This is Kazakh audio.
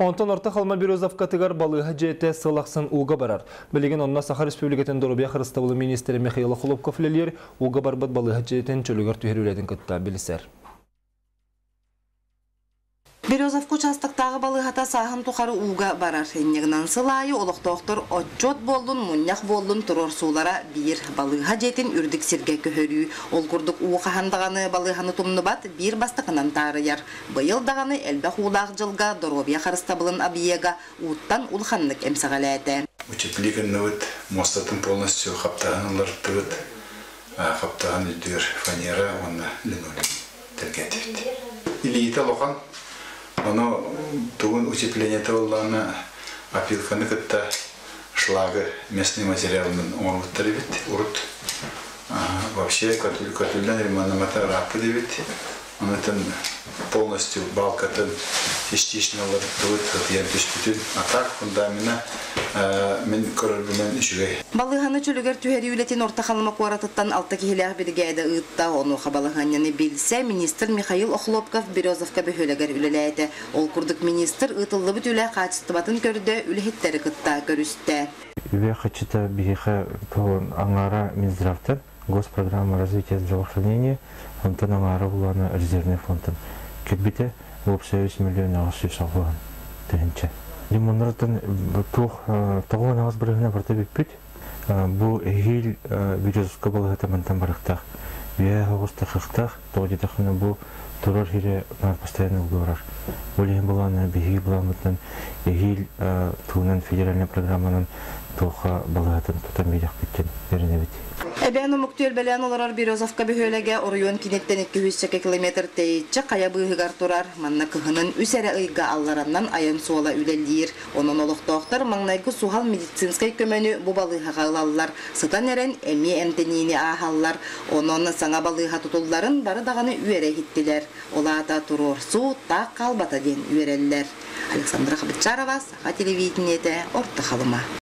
Онтон орта халма Березовка тыгар балыға жете сылақсын уға барар. Білеген онна Саха Республикатын Доробия Қырыстабылы министері Михаил Хлопков лелер уға барбат балыға жетін чөлігер түйерулетін күтті білісер. Березовка участықтағы балығата сағын тұқары уға барар. Енегінен сылайы олықтоқтыр отчет болдың, мұняқ болдың тұрор сулара бір балыға жетін үрдік сірге көхөрі. Ол күрдік уы қағандағаны балығаны тұмны бат бір бастықынан тарыяр. Бұйылдағаны әлбі қулақ жылға Доробия Қырыстабылын абиега уыттан ұлханлық әмсіғаләді. Утеплигенный вот мостатын полностью қаптаған оларды вот қаптаған үйдер фанера, оны линолеум тергетівді. Или еті лоқан. Оно тугун утепление тавыллана опилканы кытта шлагы местный материалын оңуттары бит урут. Вообще катульдан ремонамата рапы дебит. Он это полностью балкатын частично лартует, как я беспутин. А так фундамента мен көрөрбүнөн ишүгей. Балыганы чөлөгөр түһәри үлетин орта халыма куаратыттан алты кихилях биргәдә ытта оны хабалыганы билсе министр Михаил Хлопков Березовка бөхөлөгөр үлеләде. Ол курдык министр ытыллы бит үле качыстыбатын көрдө үлехеттери кытта көрүстә. Я хочу бихе по ангара Минздравтан госпрограмма развития здравоохранения онтан ангара уланы резервный фондын. Кирбите 8 миллион сүйсалган тенче. Лимонротан тух тагын аз биргене барта биппит. Бу эгил Березовка балыгата мантан барыктак. Я агыста хыктак, тоди тахны бу турар хире постоянно угорар. Болен буланы биги буламытын эгил туунан федеральный программанын тоха балыгатын тутамыйдак биттен беренебит. Эбяны муктел белән олар Березовка бөхөләгә орыйон кинеттен 200 км тейче кая быгыгар турар. Манна кыһынын үсәре ыйга аллараннан аян суала үлелдир. Онон олохтоктор маңнайгы сухал медицинскай көмөнү бу балыга алалар. Сытан эрен эми эмтенини ахаллар. Онон саңа балыга тутулларын бары даганы үере хиттилер. Олата турор су та калбата ден үереллер. Александра Хабычарова, Саха телевидениеде, Орта халыма.